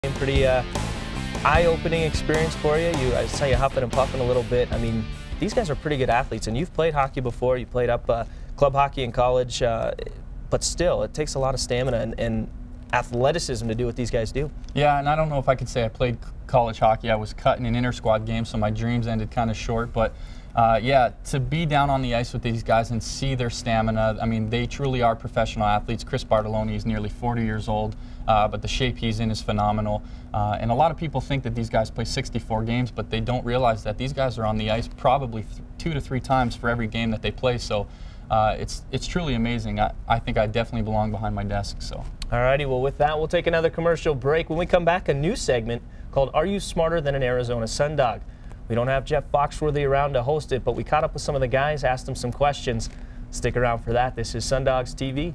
Pretty eye-opening experience for you. I saw you huffing and puffing a little bit. I mean, these guys are pretty good athletes, and you've played hockey before. You played up club hockey in college, but still, it takes a lot of stamina and athleticism to do what these guys do. Yeah, and I don't know if I could say I played college hockey. I was cut in an inter-squad game, so my dreams ended kind of short. But yeah, to be down on the ice with these guys and see their stamina, I mean, they truly are professional athletes. Chris Bartoloni is nearly 40 years old, but the shape he's in is phenomenal. And a lot of people think that these guys play 64 games, but they don't realize that these guys are on the ice probably 2 to 3 times for every game that they play. So it's truly amazing. I think I definitely belong behind my desk. So. Alrighty, well with that, we'll take another commercial break. When we come back, a new segment called Are You Smarter Than an Arizona Sundog? We don't have Jeff Foxworthy around to host it, but we caught up with some of the guys, asked them some questions. Stick around for that. This is SundogsTV.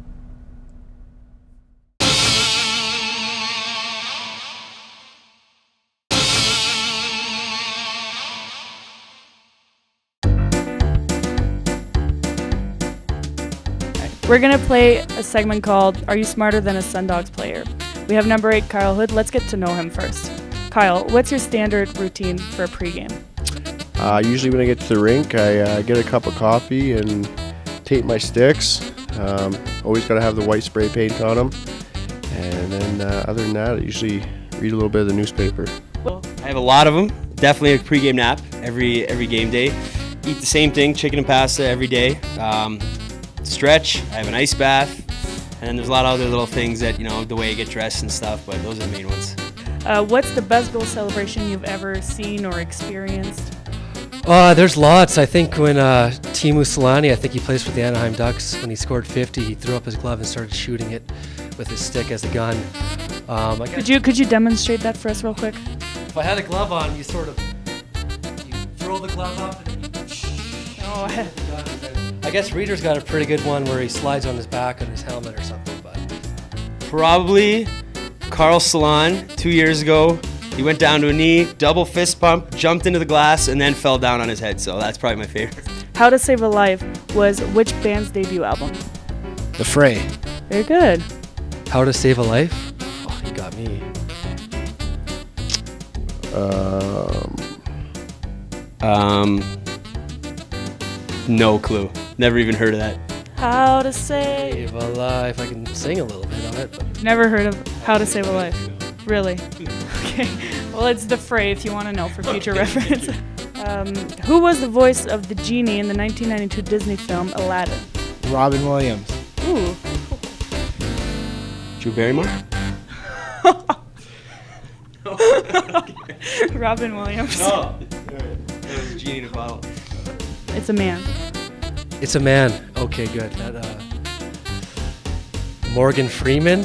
We're going to play a segment called Are You Smarter Than a Sundogs Player? We have number 8, Kyle Hood. Let's get to know him first. Kyle, what's your standard routine for a pregame? Usually when I get to the rink, I get a cup of coffee and tape my sticks. Always got to have the white spray paint on them. And then other than that, I usually read a little bit of the newspaper. I have a lot of them. Definitely a pregame nap every game day. Eat the same thing, chicken and pasta every day. Stretch, I have an ice bath, and then there's a lot of other little things that, you know, the way I get dressed and stuff, but those are the main ones. What's the best goal celebration you've ever seen or experienced? There's lots. I think when Teemu Selanne, I think he plays for the Anaheim Ducks, when he scored 50, he threw up his glove and started shooting it with his stick as a gun. Could you demonstrate that for us real quick? If I had a glove on, you sort of throw the glove up and then you I guess Reeder's got a pretty good one where he slides on his back on his helmet or something. But Probably Carl Salon 2 years ago. He went down to a knee, double fist pump, jumped into the glass, and then fell down on his head. So that's probably my favorite. How to Save a Life was which band's debut album? The Fray. Very good. How to Save a Life? Oh, you got me. No clue. Never even heard of that. How to Save. Save a Life. I can sing a little bit of it. But Never heard of How to Save a Life. Really? Okay. Well, it's The Fray if you want to know for future reference. Who was the voice of the genie in the 1992 Disney film Aladdin? Robin Williams. Ooh. Drew Barrymore? Robin Williams. No. That was Genie in a bottle. It's a man. it's a man. Okay, good. That, Morgan Freeman.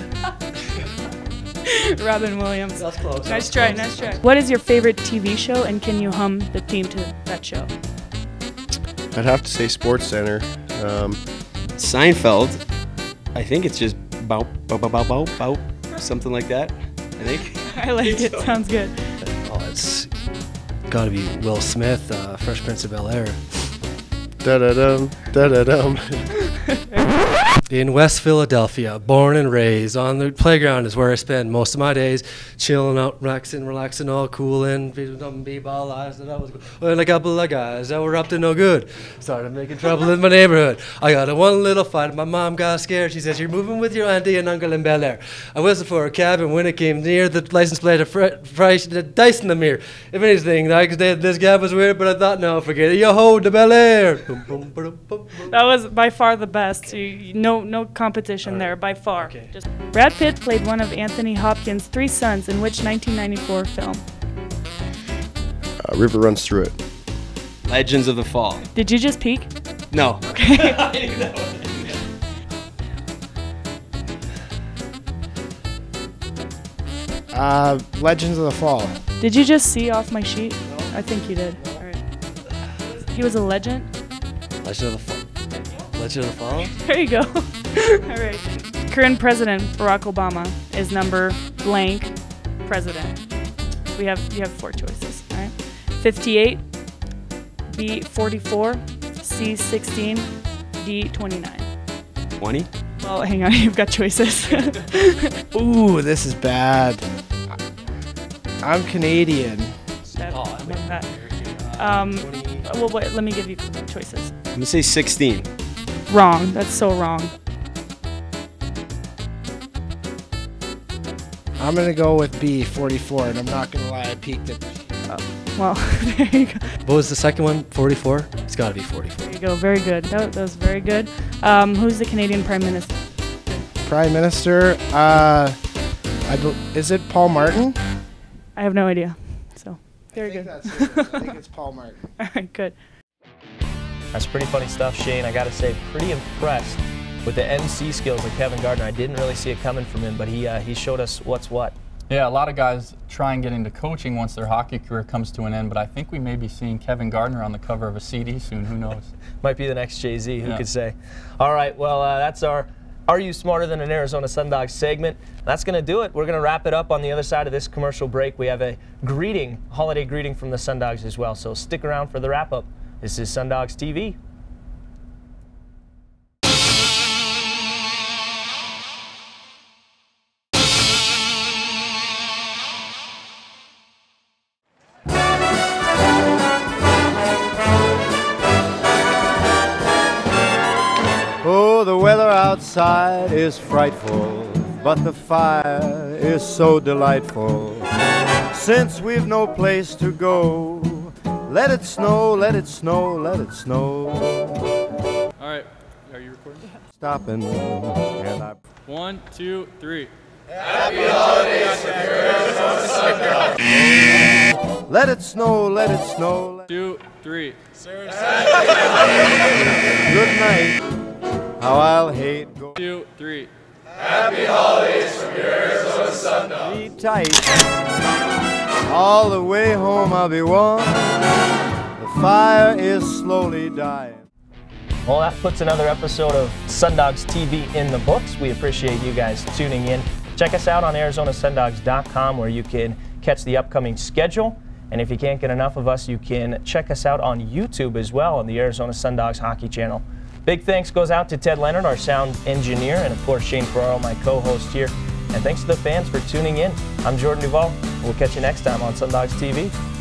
Robin Williams. That's close. Nice try, nice try. What is your favorite TV show, and can you hum the theme to that show? I'd have to say Sports Center. Seinfeld. I think it's just bow, bow, bow, bow, bow, bow, something like that. I think. I like it. Sounds good. Oh, it's got to be Will Smith, Fresh Prince of Bel-Air. Da-da-dum, da-da-dum. In West Philadelphia, born and raised, on the playground is where I spend most of my days, chilling out, relaxing, all coolin', b-ball eyes, and I was and a couple of guys that were up to no good. Started making trouble in my neighborhood. I got in one little fight. My mom got scared. She says, "You're moving with your auntie and uncle in Bel Air." I whistled for a cab, and when it came near, the license plate of price, the dice in the mirror. If anything, this cab was weird, but I thought, no, forget it. Yo-ho, to Bel Air. That was by far the best. No competition there, by far. Okay. Just Brad Pitt played one of Anthony Hopkins' 3 sons in which 1994 film? River Runs Through It. Legends of the Fall. Did you just peek? No. Okay. I knew that one. Legends of the Fall. Did you just see off my sheet? No. I think you did. All right. He was a legend? Legend of the Fall. Legend of the Fall? There you go. All right. Current President Barack Obama is number blank president. You have 4 choices. All right. 58, B 44, C 16, D 29. 20? Well, hang on. You've got choices. Ooh, this is bad. I'm Canadian. That, like that. Well, wait, let me give you choices. I'm gonna say 16. Wrong. That's so wrong. I'm going to go with B, 44, and I'm not going to lie, I peeked it. Well, there you go. What was the second one? 44? It's got to be 44. There you go. Very good. That was very good. Who's the Canadian Prime Minister? Prime Minister, is it Paul Martin? I have no idea. So, very good. That's it. I think it's Paul Martin. All right, good. That's pretty funny stuff, Shane. I got to say, pretty impressed with the MC skills of Kevin Gardner. I didn't really see it coming from him, but he showed us what's what. Yeah, a lot of guys try and get into coaching once their hockey career comes to an end, but I think we may be seeing Kevin Gardner on the cover of a CD soon. Who knows? Might be the next Jay-Z, who Yeah. could say. All right, well, that's our Are You Smarter Than an Arizona Sundogs segment. That's going to do it. We're going to wrap it up on the other side of this commercial break. We have a holiday greeting from the Sundogs as well, so stick around for the wrap-up. This is SundogsTV. Oh, the weather outside is frightful, but the fire is so delightful. Since we've no place to go, let it snow, let it snow, let it snow. All right, are you recording? Stopping, and I... 1, 2, 3. Let it snow, let it snow. 2, 3. Good night. How I'll hate go. 2, 3. Be tight. All the way home I'll be warm. The fire is slowly dying. Well, that puts another episode of SundogsTV in the books. We appreciate you guys tuning in. Check us out on ArizonaSundogs.com, where you can catch the upcoming schedule. And if you can't get enough of us, you can check us out on YouTube as well on the Arizona Sundogs Hockey channel. Big thanks goes out to Ted Leonard, our sound engineer, and of course Shane Ferraro, my co-host here. And thanks to the fans for tuning in. I'm Jordan Duvall. We'll catch you next time on SundogsTV.